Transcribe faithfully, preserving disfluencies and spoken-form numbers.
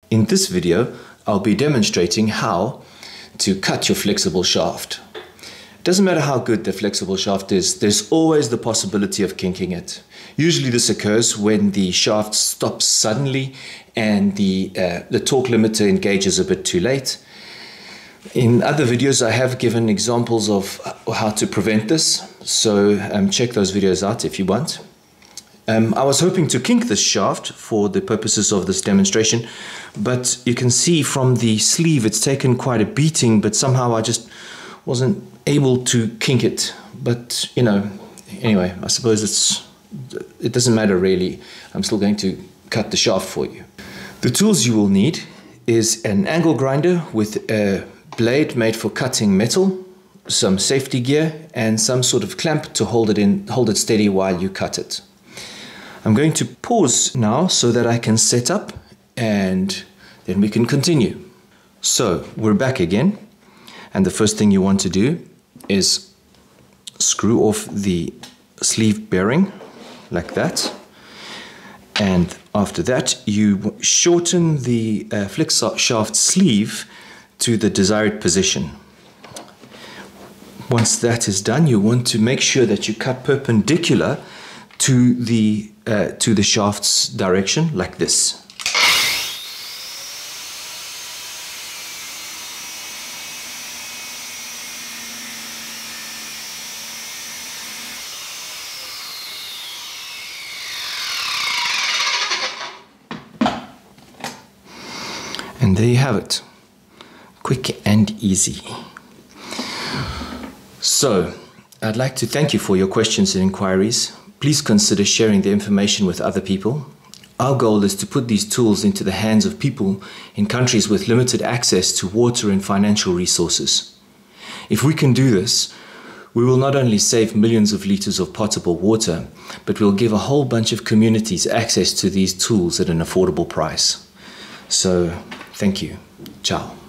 In this video, I'll be demonstrating how to cut your flexible shaft. It doesn't matter how good the flexible shaft is, there's always the possibility of kinking it. Usually this occurs when the shaft stops suddenly and the, uh, the torque limiter engages a bit too late. In other videos I have given examples of how to prevent this, so um, check those videos out if you want. Um, I was hoping to kink this shaft for the purposes of this demonstration, but you can see from the sleeve it's taken quite a beating, but somehow I just wasn't able to kink it. But you know, anyway, I suppose it's it doesn't matter really. I'm still going to cut the shaft for you. The tools you will need is an angle grinder with a blade made for cutting metal, some safety gear, and some sort of clamp to hold it in, hold it steady while you cut it. I'm going to pause now so that I can set up and then we can continue. So we're back again, and the first thing you want to do is screw off the sleeve bearing like that, and after that you shorten the uh, flex shaft sleeve to the desired position. Once that is done, you want to make sure that you cut perpendicular to the uh, to the shaft's direction like this. And there you have it. Quick and easy. So, I'd like to thank you for your questions and inquiries. Please consider sharing the information with other people. Our goal is to put these tools into the hands of people in countries with limited access to water and financial resources. If we can do this, we will not only save millions of liters of potable water, but we'll give a whole bunch of communities access to these tools at an affordable price. So, thank you. Ciao.